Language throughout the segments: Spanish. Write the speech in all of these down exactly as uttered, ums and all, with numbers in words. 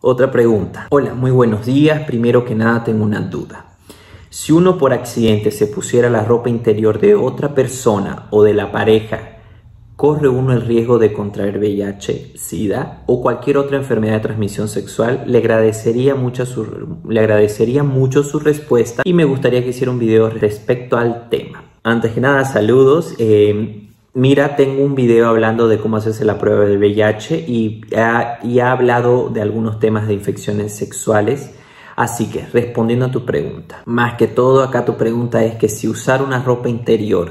Otra pregunta. Hola, muy buenos días. Primero que nada tengo una duda. Si uno por accidente se pusiera la ropa interior de otra persona o de la pareja, ¿corre uno el riesgo de contraer V I H, SIDA o cualquier otra enfermedad de transmisión sexual? Le agradecería mucho su, le agradecería mucho su respuesta y me gustaría que hiciera un video respecto al tema. Antes que nada, saludos. Eh, mira, tengo un video hablando de cómo hacerse la prueba del V I H y ha, y ha hablado de algunos temas de infecciones sexuales. Así que, respondiendo a tu pregunta, más que todo acá tu pregunta es que si usar una ropa interior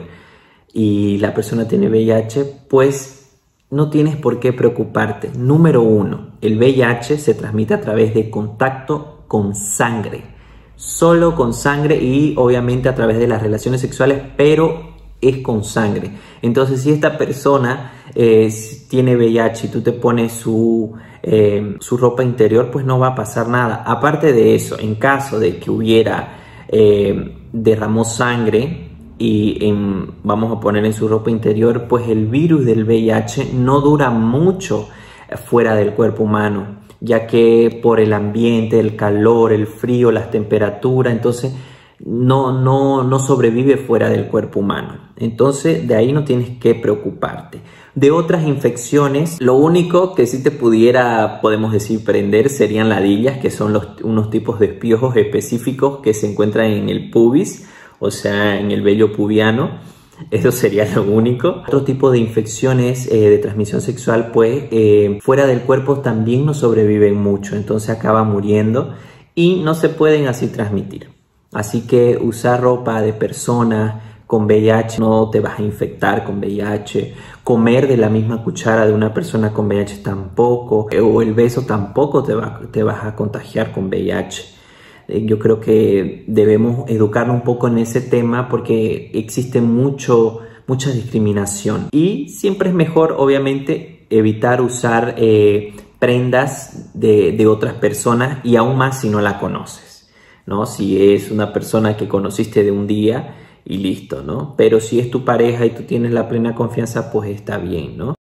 y la persona tiene V I H, pues no tienes por qué preocuparte. Número uno, el V I H se transmite a través de contacto con sangre, solo con sangre y obviamente a través de las relaciones sexuales, pero es con sangre. Entonces, si esta persona eh, tiene V I H y tú te pones su, eh, su ropa interior, pues no va a pasar nada. Aparte de eso, en caso de que hubiera eh, derramó sangre y en, vamos a poner en su ropa interior, pues el virus del V I H no dura mucho fuera del cuerpo humano, ya que por el ambiente, el calor, el frío, las temperaturas, entonces no, no, no sobrevive fuera del cuerpo humano. Entonces de ahí no tienes que preocuparte. De otras infecciones, lo único que sí te pudiera, podemos decir, prender serían ladillas, que son los, unos tipos de piojos específicos que se encuentran en el pubis, o sea, en el vello pubiano. Eso sería lo único. Otro tipo de infecciones eh, de transmisión sexual, pues eh, fuera del cuerpo también no sobreviven mucho, entonces acaban muriendo y no se pueden así transmitir. Así que usar ropa de personas con V I H no te vas a infectar con V I H. Comer de la misma cuchara de una persona con V I H tampoco, o el beso tampoco te, va, te vas a contagiar con V I H. Yo creo que debemos educarnos un poco en ese tema porque existe mucho, mucha discriminación. Y siempre es mejor, obviamente, evitar usar eh, prendas de, de otras personas y aún más si no la conoces, ¿no? Si es una persona que conociste de un día y listo, ¿no? Pero si es tu pareja y tú tienes la plena confianza, pues está bien, ¿no?